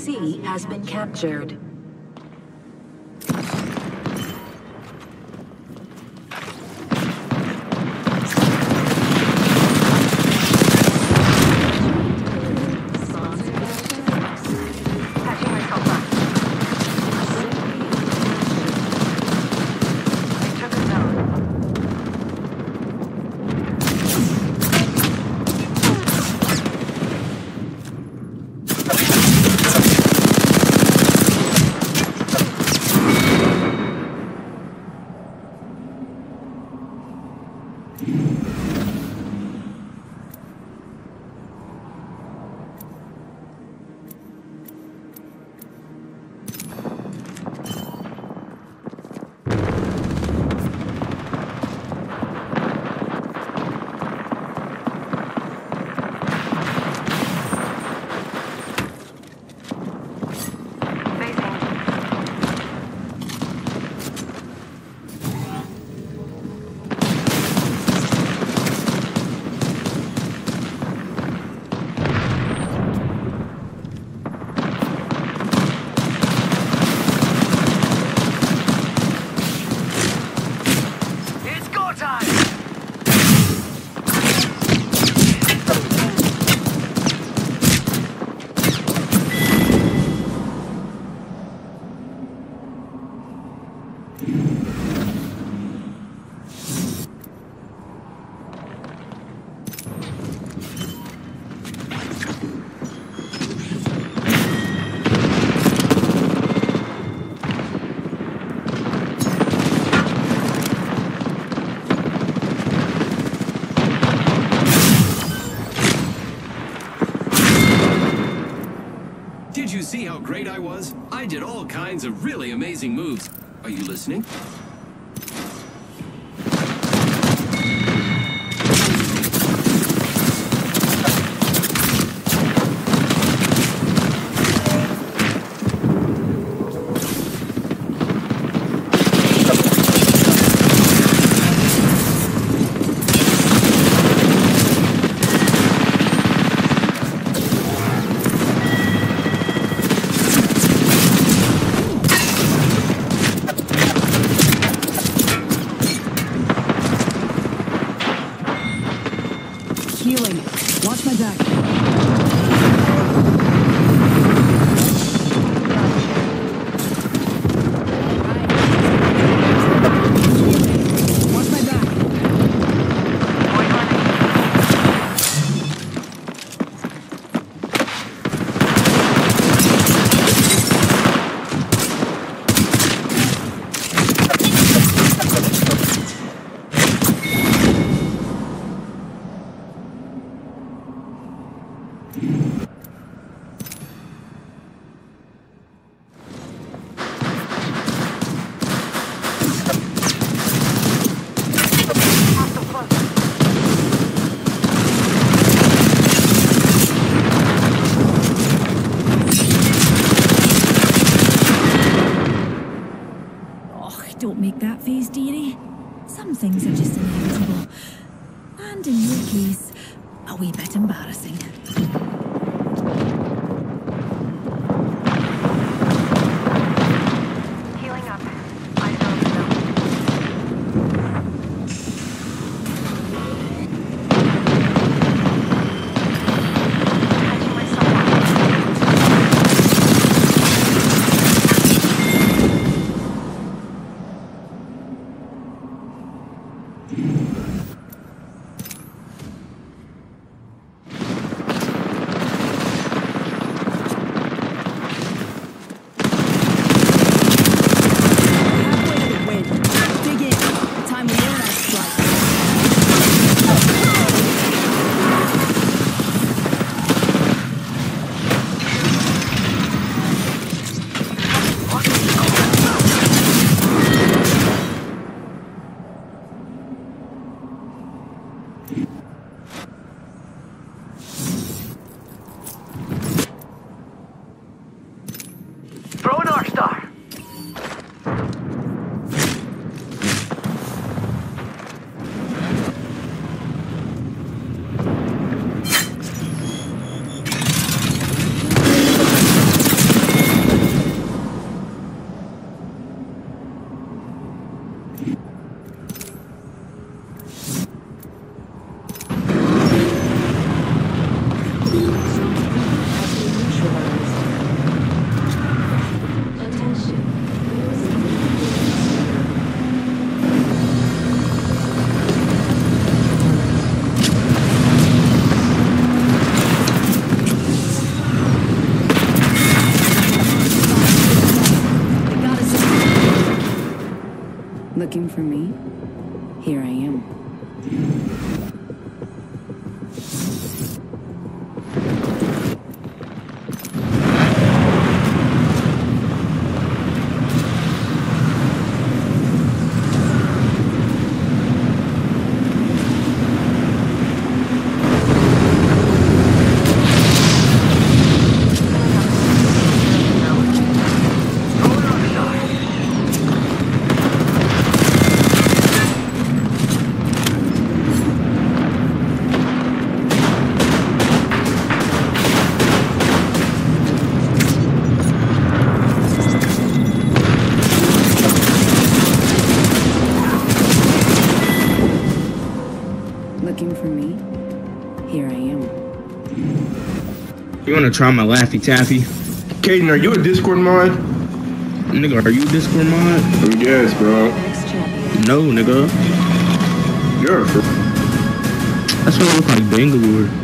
C has been captured. Did you see how great I was? I did all kinds of really amazing moves. Are you listening? Healing. Watch my back. Watch my back. Don't make that face, dearie. Some things are just inevitable. And in your case, a wee bit embarrassing. Healing up. I found Throw an arc star. Looking for me? Here I am. Looking for me? Here I am. You wanna try my Laffy Taffy? Caden, are you a Discord mod? Nigga, are you a Discord mod? Yes, bro. Next champion. No, nigga. You're a That's what I look like Bangalore.